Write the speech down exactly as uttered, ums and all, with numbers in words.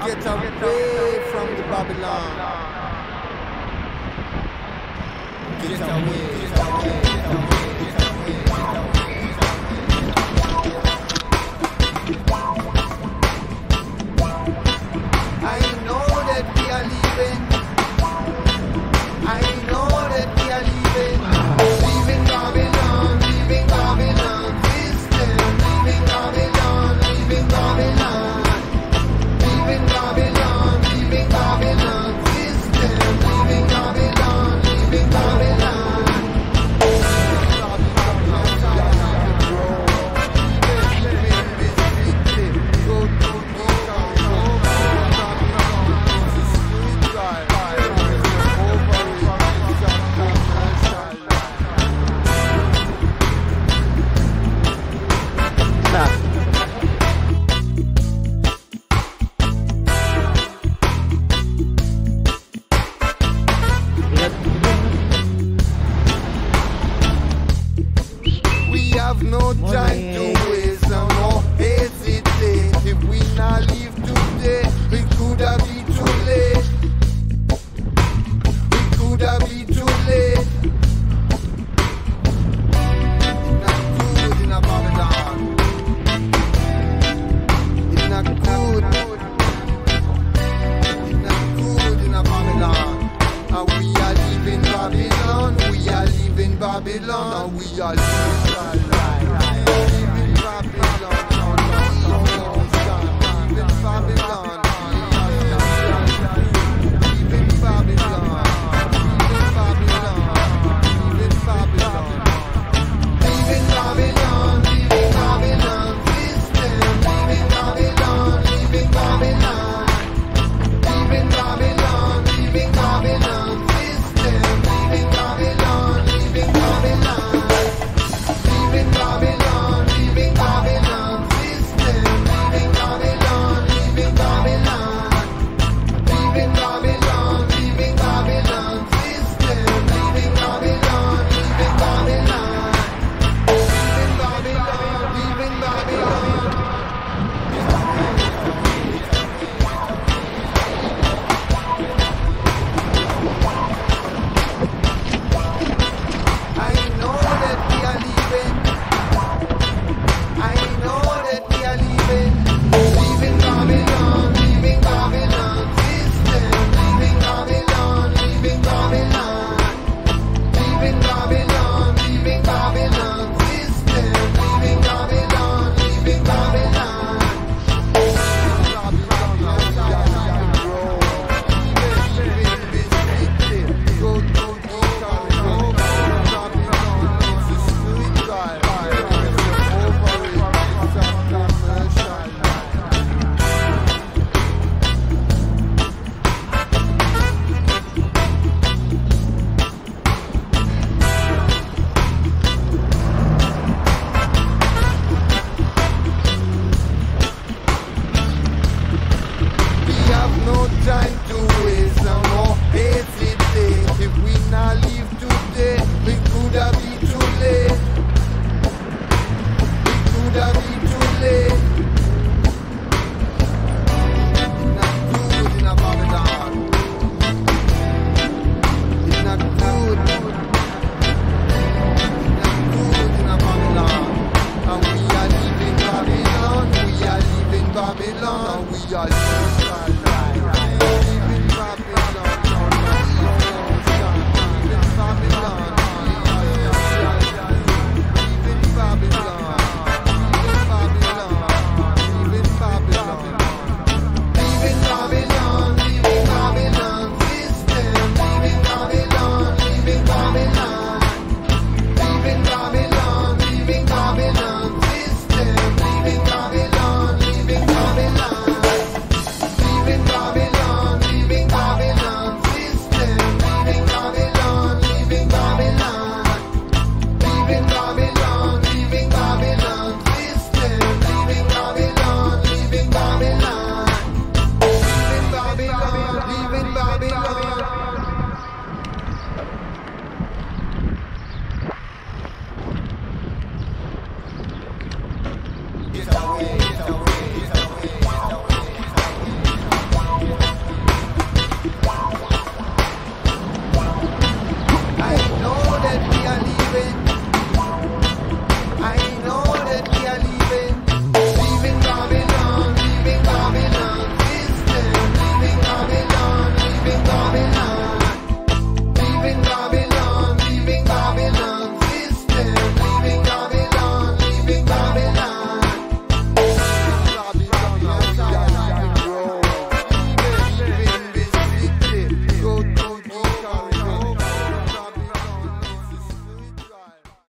get away from the Babylon. Get away, get away, get away, get away, get away. I know that we are leaving. I know that we are leaving. Leaving Babylon, leaving Babylon, Christian. Leaving Babylon, leaving Babylon. Leaving Babylon, leaving Babylon, Christian. Leaving Babylon, leaving Babylon. No time to waste, no more hesitate. If we not leave today, we could have be too late. We could have be too late. It's not good in a Babylon. It's not good. It's not good in a Babylon. And we are leaving Babylon. We are leaving Babylon. And we are leaving Babylon. Babylon,